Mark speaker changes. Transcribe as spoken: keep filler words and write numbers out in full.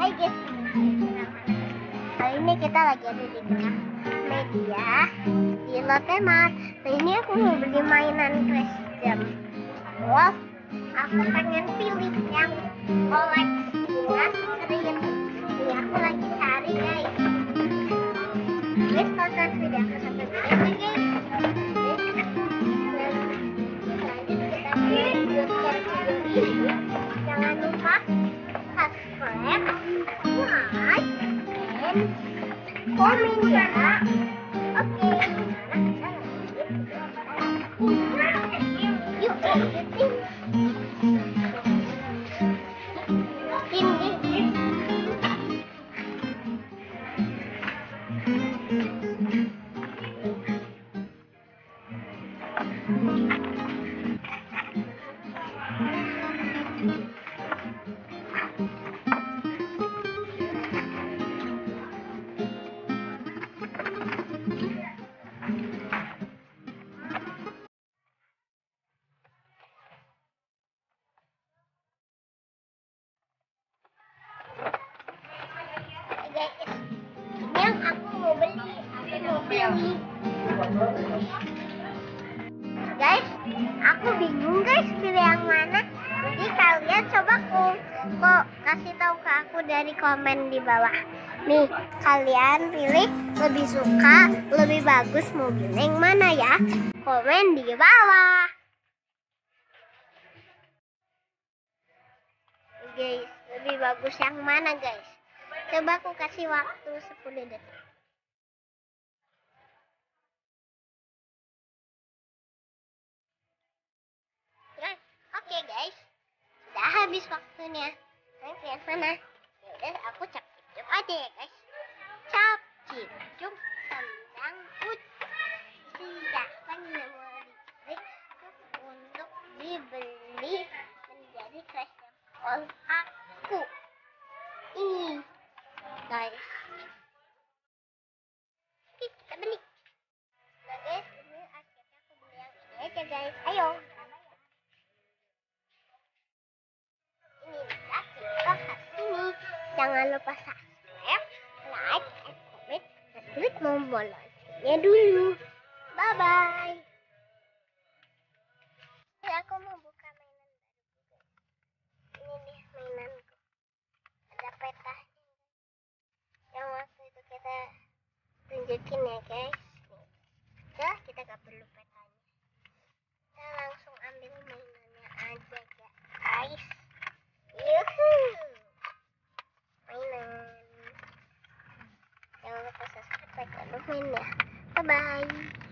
Speaker 1: Hai guys, kali ini kita lagi ada di Media di Lotte Mart. Nah ini aku mau beli mainan Crash Jam. Wow, aku pengen pilih yang koleksinya serius. Ini aku lagi cari guys. Guys, tonton video aku sampai habis ya guys. Jangan lupa subscribe, like, and komen ya. Oke, yuk lanjutin. Ini guys, ini yang aku mau beli, aku mau beli. Guys, aku bingung guys pilih yang mana. Jadi kalian coba kok, kok kasih tahu ke aku dari komen di bawah. Nih, kalian pilih lebih suka, lebih bagus mobilnya yang mana ya? Komen di bawah. Guys, lebih bagus yang mana guys? Coba aku kasih waktu sepuluh detik. Guys, oke okay, guys. Sudah habis waktunya. Nanti yang mana? Ya udah aku cap cip aja ya guys. Cap cip cum tentang put. Silakan yang mau dibeli untuk dibeli menjadi Crash Jam all aku. Ini guys. Oke, kita beli. Nah guys, ini akhirnya aku beli yang ini aja guys. Ayo. Ini adalah TikTok ini. Jangan lupa subscribe, like, and comment, dan klik tombol loncengnya dulu. Bye bye. Ini aku mau buka mainan baru. Ini nih mainanku. Ada peta. Yang waktu itu kita tunjukin ya guys. Udah, kita gak perlu petanya. Kita langsung ambil mainannya aja guys. Yuhuu, mainan. Jangan lupa subscribe, like, dan komen ya. Bye bye.